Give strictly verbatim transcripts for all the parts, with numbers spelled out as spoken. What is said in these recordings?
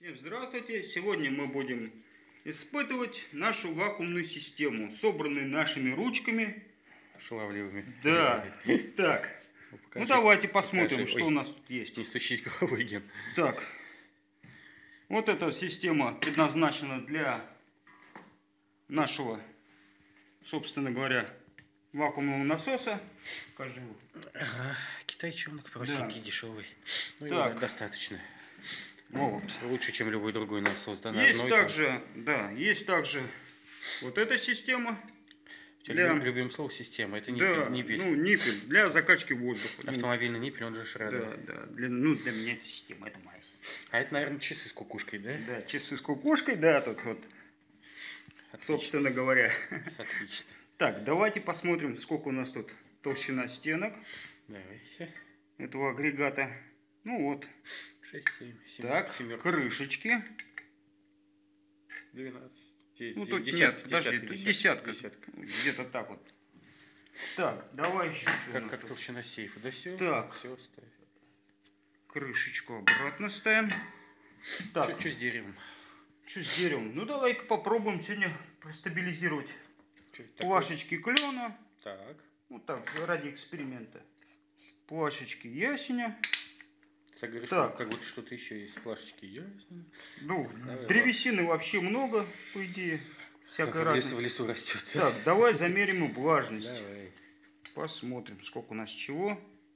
Всем здравствуйте! Сегодня мы будем испытывать нашу вакуумную систему, собранную нашими ручками. Шаловливыми. Да. Так. Ну, покажи, ну давайте посмотрим, покажи. Что Ой, у нас тут есть. Не стучись головой, Ген. Так. Вот эта система предназначена для нашего, собственно говоря, вакуумного насоса. Покажи его. Ага, китайчонок простенький, да. Дешевый. Ну так. Его достаточно. Вот. Лучше, чем любой другой насос. Да, есть также, да, есть также вот эта система. Для... Любим слово система. Это ниппель. Да, ниппель. Ну, ниппель для закачки воздуха. Автомобильный ниппель, он же шрада. Да, да. Для, ну, для меня это система, это моя система. А это, наверное, часы с кукушкой, да? Да, часы с кукушкой, да, тут вот. Отлично. Собственно говоря. Отлично. Так, давайте посмотрим, сколько у нас тут толщина стенок. Давайте. Этого агрегата. Ну вот. шесть, семь, семь. Так, семерка. Крышечки. двенадцать. Ну, тут десятка, нет, подожди, тут десятка. десятка. Где-то так вот. Так, давай еще. Как, как толщина сейфа. Да все. Так. Все ставь. Крышечку обратно ставим. Так. Что с деревом? Что с деревом? Ну, давай-ка попробуем сегодня простабилизировать плашечки клена. Так. Ну, так, ради эксперимента. Плашечки ясеня. Говоришь, так. Как будто что-то еще есть. Плашечки ясень. Ну, давай, древесины ладно. Вообще много, по идее. Всякой разной. В лесу, в лесу растет. Так, давай замерим и влажность. Давай. Посмотрим, сколько у нас чего.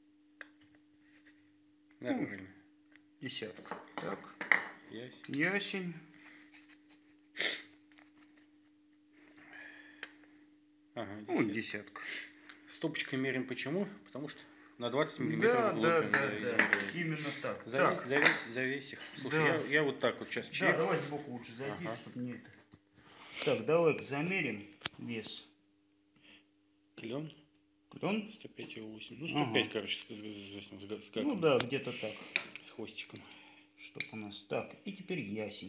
Нормально. Ну, десятка. Так. Ясень. Ясень. Ага, десятка. Вот десятка. Стопочкой меряем почему? Потому что на двадцать миллиметров да, вглубь. Да, да, да, именно так. Завесь, так. Завесь, завесь их. Слушай, да. я, я вот так вот сейчас чек. Да, давай сбоку лучше зайди, ага. Чтобы не это. Так, давай-ка замерим вес. Клен? Клен? сто пять и восемь. Ну, сто пять, ага. Короче, с, с, с, с, с ну да, где-то так. С хвостиком. Чтоб у нас так. И теперь ясень.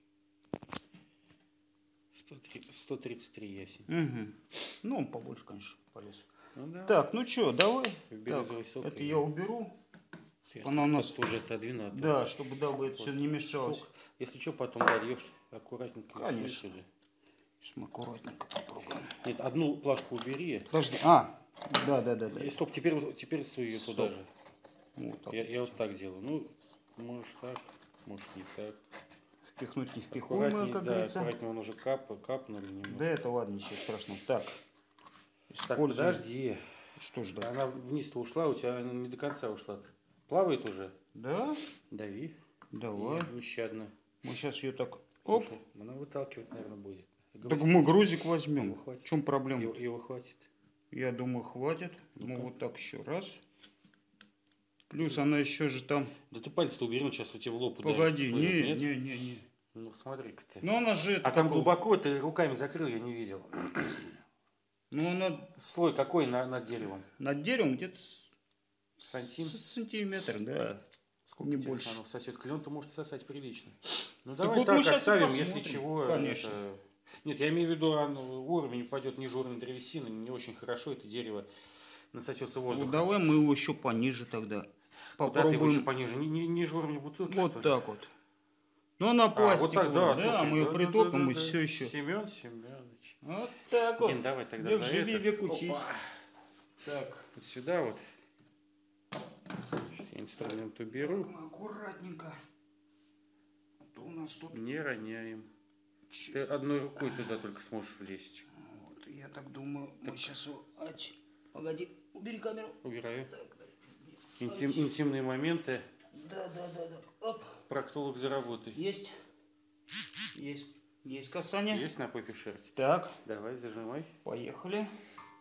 сто тридцать три ясень. Угу. Ну, он побольше, конечно, полез. Ну, да. Так, ну что, давай. Так, высокое, это я уберу. Это, она у нас тоже отодвинута. Да, чтобы дабы это вот. Все не мешалось. Сок. Если что, потом дольешь аккуратненько. Конечно. Сейчас мы аккуратненько попробуем. Нет, одну плашку убери. Подожди. А, да, да, да, да. И стоп, теперь, теперь суй ее туда же. Вот так я, вот я вот так делаю. Ну, можешь так, можешь не так. Впихнуть не впихуемое, как да, говорится. Аккуратнее, он уже кап, капнул. Да это ладно, ничего страшного. Так. Так, подожди. Что ждать? Она вниз-то ушла, у тебя она не до конца ушла. Плавает уже? Да? Дави. Давай. И нещадно. Мы сейчас ее так... Оп. Слушай, она выталкивать, наверное, будет. Грузик. Так мы грузик возьмем. В чем проблема? Его, его хватит. Я думаю, хватит. Ну вот так еще раз. Плюс она еще же там... Да ты пальцы-то убери, он сейчас у тебя в лоб ударит. Погоди, не, не, не, не. Ну смотри-ка ты. Ну она же... А там такого... глубоко ты руками закрыл, я не видел. Ну она... Слой какой на, над деревом? Над деревом где-то Сантим? сантиметр, да. Сколько не больше. Оно сосет клен-то может сосать прилично. Ну так давай вот так оставим, если чего. Конечно. Это... Нет, я имею в виду, уровень упадет ниже уровня древесины, не очень хорошо это дерево насосется воздухом. Ну давай мы его еще пониже тогда. Попробуем. Куда ты пониже? Ни, ни, ниже уровня бутылки? Вот так вот. Ну она пластиковая, а, вот так, да, да слушай, мы ее да, притопим, да, да, и да. все еще. Семен Семенович. Вот так вот. Дин, давай тогда век живи, век учись. Так, вот сюда вот. Все инструменты уберу. Так, мы аккуратненько. А у нас тут... Не роняем. Ч... Ты одной рукой туда только сможешь влезть. Вот, я так думаю, так. Мы сейчас... Ать. Погоди, убери камеру. Убираю. Так, да. Интим, интимные моменты. Да, да, да, да. Оп. Проктолог за работой. Есть. Есть. Есть касание. Есть на попе шерсть. Так. Давай, зажимай. Поехали.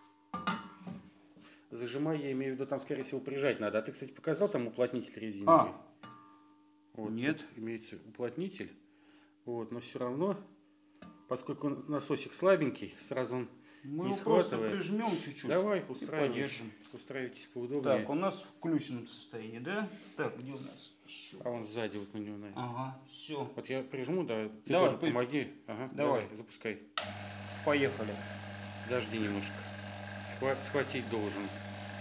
Зажимай, я имею в виду, там, скорее всего, прижать надо. А ты, кстати, показал там уплотнитель резиновый? А. Вот, нет. Имеется уплотнитель. Вот, но все равно, поскольку насосик слабенький, сразу он мы не его схватывает. Просто прижмем чуть-чуть. Давай, устраиваем. Устраивайтесь поудобнее. Так, у нас в включенном состоянии, да? Так, где у нас? Еще. А он сзади вот на него, наверное. Ага, все. Вот я прижму, да. Ты давай, тоже помоги. Ага, давай. давай, запускай. Поехали. Дожди немножко. Схват, схватить должен.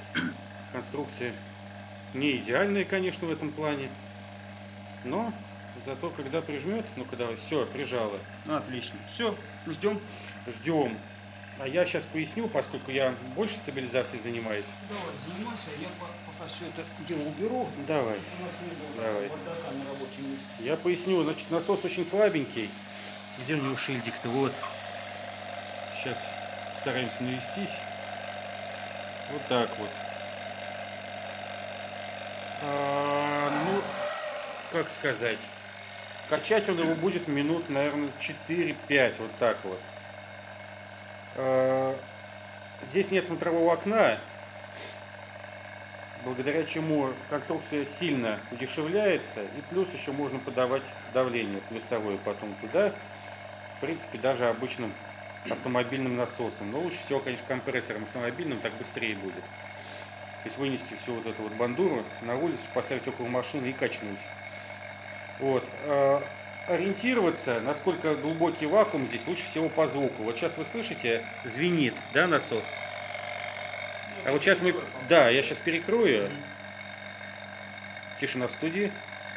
Конструкция не идеальная, конечно, в этом плане. Но Зато когда прижмет, ну-ка давай, все, прижало. Отлично. Все, ждем. Ждем. А я сейчас поясню, поскольку я больше стабилизацией занимаюсь. Давай, занимайся, я пока все это дело уберу. Давай. Давай. Я поясню, значит, насос очень слабенький. Где у него шильдик-то? Вот. Сейчас стараемся навестись. Вот так вот. А, ну, как сказать. Качать он его будет минут, наверное, четыре-пять. Вот так вот. А, здесь нет смотрового окна, благодаря чему конструкция сильно удешевляется. И плюс еще можно подавать давление плюсовое потом туда. В принципе, даже обычным автомобильным насосом. Но лучше всего, конечно, компрессором автомобильным, так быстрее будет. То есть вынести всю вот эту вот бандуру на улицу, поставить около машины и качнуть. Вот. Ориентироваться, насколько глубокий вакуум здесь, лучше всего по звуку. Вот сейчас вы слышите, звенит, да, насос? А вот сейчас мы... Да, я сейчас перекрою. Тишина в студии.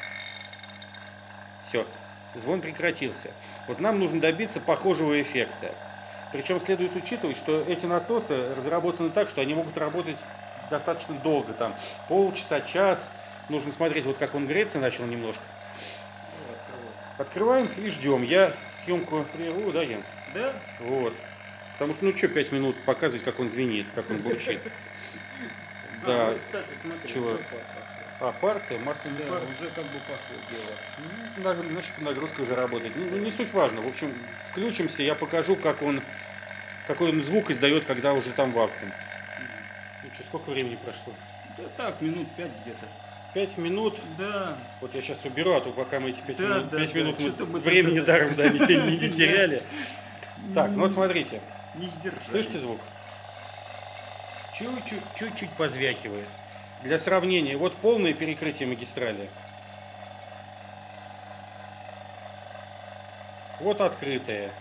Все, звон прекратился. Вот нам нужно добиться похожего эффекта. Причем следует учитывать, что эти насосы разработаны так, что они могут работать достаточно долго, там полчаса, час. Нужно смотреть, вот как он греться начал немножко. Открываем и ждем. Я съемку прерву, да, Ян? Да. Вот. Потому что, ну что, пять минут показывать, как он звенит, как он бурчит. Да. Чего? А, парты, масляный пар. Уже как бы пошло дело. Значит, нагрузка уже работает. Ну, не суть важно. В общем, включимся, я покажу, как он, какой он звук издает, когда уже там вакуум. Ну что, сколько времени прошло? Да так, минут пять где-то. Пять минут? Да. Вот я сейчас уберу, а то пока мы эти пять да, минут, да, пять да, минут мы мы времени да, даром да, не, не теряли. Так, ну вот смотрите. Не сдержались. Слышите звук? Чуть-чуть, чуть-чуть позвякивает. Для сравнения, вот полное перекрытие магистрали. Вот открытое.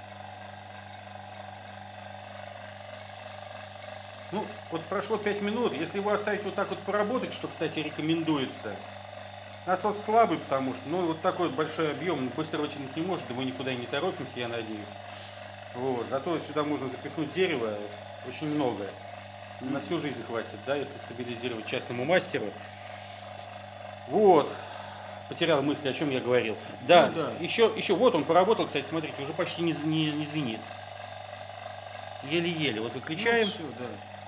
Ну, вот прошло пять минут. Если его оставить вот так вот поработать, что, кстати, рекомендуется. Насос слабый, потому что, ну, вот такой большой объем, он быстро вытянуть не может, да мы никуда и не торопимся, я надеюсь. Вот, зато сюда можно запихнуть дерево очень много. На всю жизнь хватит, да, если стабилизировать частному мастеру. Вот. Потерял мысли, о чем я говорил. Да, ну, да. Еще, еще вот он поработал, кстати, смотрите, уже почти не, не, не звенит. Еле-еле. Вот выключаем. Ну, все, да.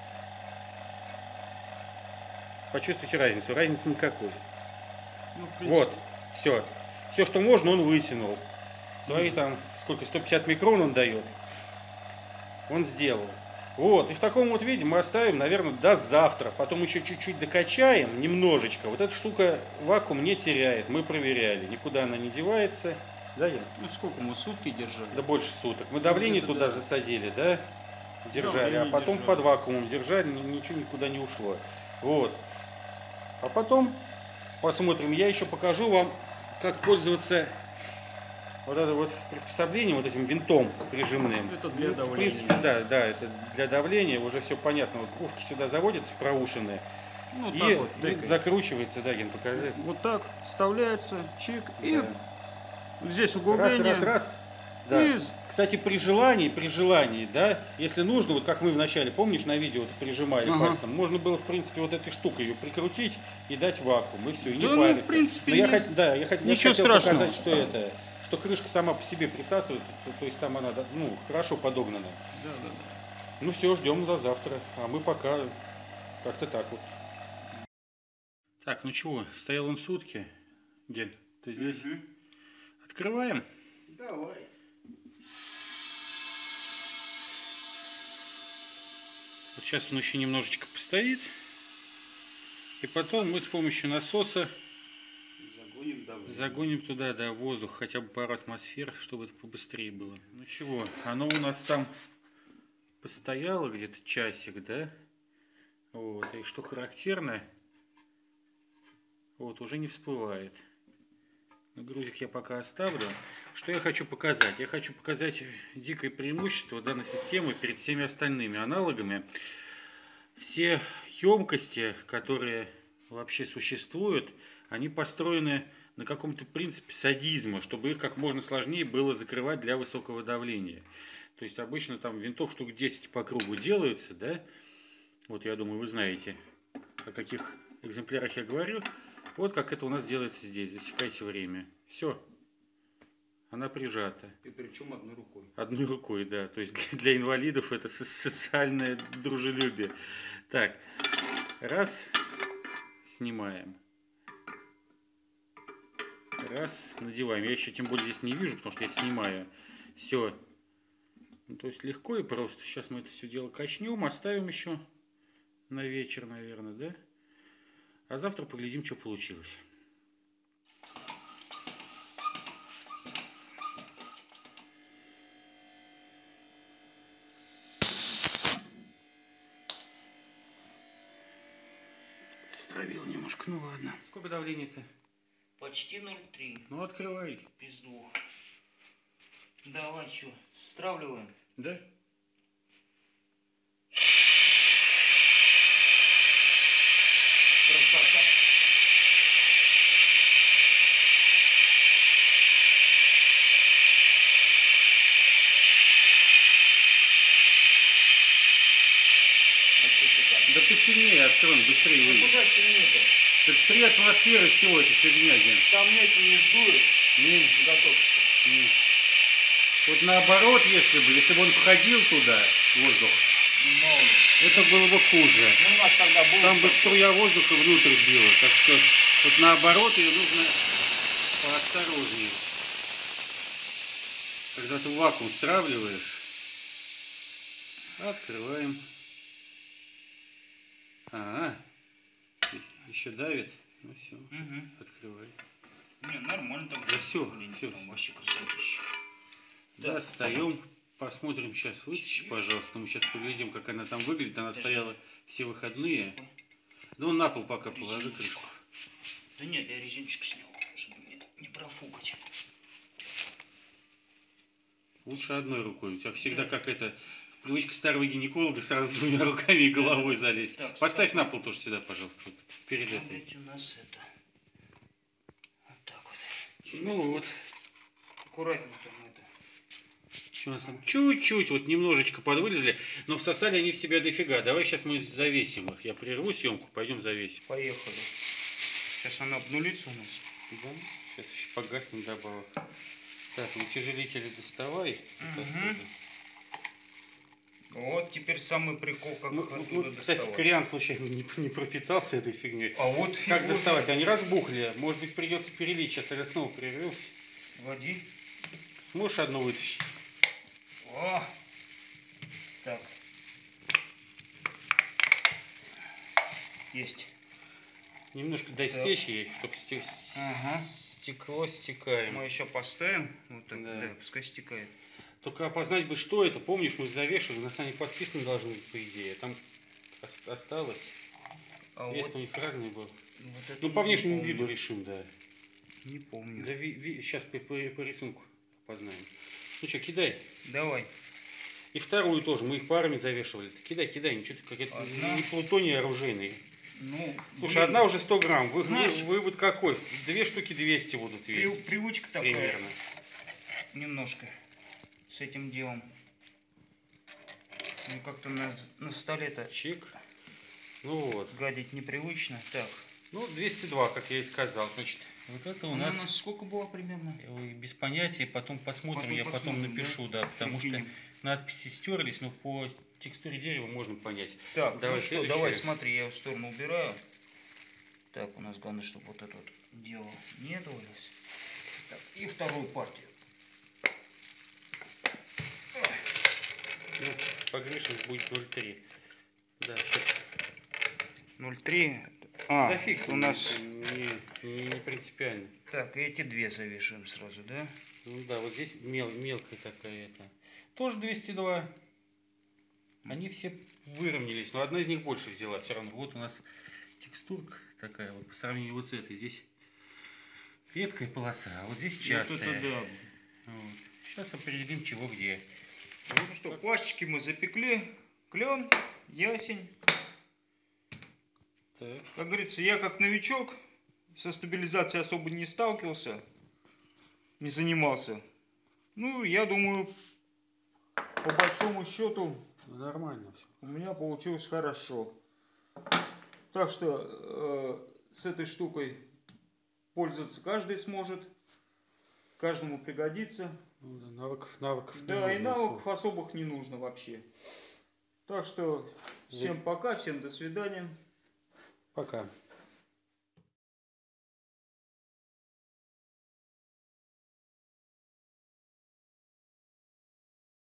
Почувствуйте разницу. Разницы никакой. Ну, в принципе... Вот. Все. Все, что можно, он вытянул. Свои mm. там, сколько, сто пятьдесят микрон он дает. Он сделал. Вот, и в таком вот виде мы оставим, наверное, до завтра. Потом еще чуть-чуть докачаем, немножечко. Вот эта штука вакуум не теряет, мы проверяли. Никуда она не девается. Да, Ян? Ну, сколько мы сутки держали? Да больше суток. Мы давление туда да. засадили, да? Держали, да, а потом держали. под вакуумом держали, ничего никуда не ушло. Вот. А потом посмотрим, я еще покажу вам, как пользоваться... Вот это вот приспособление, вот этим винтом прижимным. Это для ну, давления. В принципе, да, да, это для давления, уже все понятно. Вот ушки сюда заводятся, проушенные. Ну, и, так вот, и закручивается, да, Ген, покажи. Вот так вставляется, чик, да. и здесь углубление. Раз, раз, раз. Да. И... Кстати, при желании, при желании, да, если нужно, вот как мы вначале, помнишь, на видео вот прижимали ага. пальцем, можно было, в принципе, вот этой штукой ее прикрутить и дать вакуум, и все, и не да, париться. Ну, в принципе, Но не... я, хот... да, я, хот... Ничего я хотел страшного. показать, что это... что крышка сама по себе присасывается, то, то есть там она, ну, хорошо подогнана. Да, да, да. Ну все, ждем до завтра, а мы пока как-то так вот. Так, ну чего, стоял он сутки, Ген, ты здесь? Угу. Открываем? Давай. Вот сейчас он еще немножечко постоит, и потом мы с помощью насоса загоним туда, да, воздух, хотя бы пару атмосфер, чтобы это побыстрее было. Ну чего, оно у нас там постояло где-то часик, да? Вот, и что характерно, вот, уже не всплывает. Грузик я пока оставлю. Что я хочу показать? Я хочу показать дикое преимущество данной системы перед всеми остальными аналогами. Все емкости, которые вообще существуют, они построены на каком-то принципе садизма, чтобы их как можно сложнее было закрывать для высокого давления. То есть обычно там винтов штук десять по кругу делаются, да? Вот я думаю, вы знаете, о каких экземплярах я говорю. Вот как это у нас делается здесь. Засекайте время. Все. Она прижата. И причем одной рукой. Одной рукой, да. То есть для, для инвалидов это социальное дружелюбие. Так. Раз. Снимаем. Раз. Надеваем. Я еще тем более здесь не вижу, потому что я снимаю. Все. Ну, то есть легко и просто. Сейчас мы это все дело качнем. Оставим еще на вечер, наверное, да? А завтра поглядим, что получилось. Стравил немножко, ну ладно. Сколько давления-то? Почти ноль три. Ну открывай. Без двух. Давай, что, стравливаем? Да? Красота. А что ты Да ты сильнее открой, быстрее так? Ну выйдет. куда сильнее-то? Это три атмосферы всего, это фигня, Ген. Там эти не сдуют. Не, Готовься. не. Вот наоборот, если бы, если бы он входил туда, воздух, Мало ли. это было бы хуже. Ну, у нас тогда было... Там бы струя воздуха внутрь била. Так что вот наоборот ее нужно поосторожнее. Когда ты вакуум стравливаешь, открываем. А, еще давит. Ну все, Угу. открывай. Не, нормально там. Да всё, Блин, всё, там всё. вообще красотища. Достаем. Посмотрим сейчас. Вытащи, пожалуйста. Мы сейчас поглядим, как она там выглядит. Она стояла все выходные. Да он на пол пока положи крышку. Да нет, я резиночку снял, чтобы не, не профукать. Лучше одной рукой. У тебя всегда как это привычка старого гинеколога сразу двумя руками и головой залезть. Так, Поставь стоп. на пол тоже сюда, пожалуйста. Вот перед этой. Смотрите, у нас это. Вот так вот. Ну вот. Аккуратненько мы это. Что у нас там? Чуть-чуть, вот немножечко подвылезли, но всосали они в себя дофига. Давай сейчас мы завесим их. Я прерву съемку, пойдем завесим. Поехали. Сейчас она обнулится у нас. Да? Сейчас еще погаснем добавок. Так, утяжелители доставай. Вот Угу. оттуда. Вот теперь самый прикол, как Ну, их оттуда ну, кстати, доставать. Кориан случайно не, не пропитался этой фигней. А вот Как фигура. доставать? Они разбухли. Может быть, придется перелить. Сейчас тогда снова прервемся. Води. Сможешь одну вытащить? О! Так. Есть. Немножко дай стечь ей, чтобы Ага. стекло стекаем. Мы еще поставим. Вот так. Да. Да, пускай стекает. Только опознать бы, что это. Помнишь, мы завешивали, у нас они подписаны должны быть, по идее. Там осталось. А Вес вот, у них разный был. вот это Ну, по не внешнему помню. виду решим, да. Не помню. Да ви, ви, сейчас по, по, по рисунку познаем. Ну что, кидай. Давай. И вторую тоже, мы их парами завешивали. Ты кидай, кидай, ничего ты как это Одна. не плутоний оружейный. Ну, Слушай, блин, одна уже сто грамм. Вы, знаешь, вы- вывод какой? Две штуки двести будут при- весить. привычка такая. Примерно. Немножко с этим делом. Ну, как-то на, на столе-то Чик. Ну вот. гадить непривычно. Так. Ну, двести два, как я и сказал. Значит, вот это у Она нас... у нас сколько было примерно? Ой, без понятия, потом посмотрим, Потом я посмотрим, потом напишу, да, потому Прикинем. что надписи стерлись, но по текстуре дерева можно понять. Так, Давай ну что, следующее. давай, смотри, я в сторону убираю. Так, у нас главное, чтобы вот это вот дело не двигалось. Так, и вторую партию. Ну, погрешность будет ноль три. Да, сейчас. ноль три. А, Да фиг, у нас... не, не, не принципиально. Так, и эти две завешиваем сразу, да? Ну да, вот здесь мел, мелкая такая это. Тоже двести два. Они все выровнялись, но одна из них больше взяла все равно. Вот у нас текстурка такая, вот по сравнению вот с этой. Здесь редкая полоса, а вот здесь частая. Вот это да. Вот. Сейчас определим, чего где. Ну что, пластики мы запекли. Клен, ясень. Так. Как говорится, я как новичок со стабилизацией особо не сталкивался, не занимался. Ну, я думаю, по большому счету, Ну, нормально все. у меня получилось хорошо. Так что э, с этой штукой пользоваться каждый сможет. Каждому пригодится. Ну, да, навыков, навыков не Да, и нужно навыков особо. особых не нужно вообще. Так что всем пока, всем до свидания. Пока.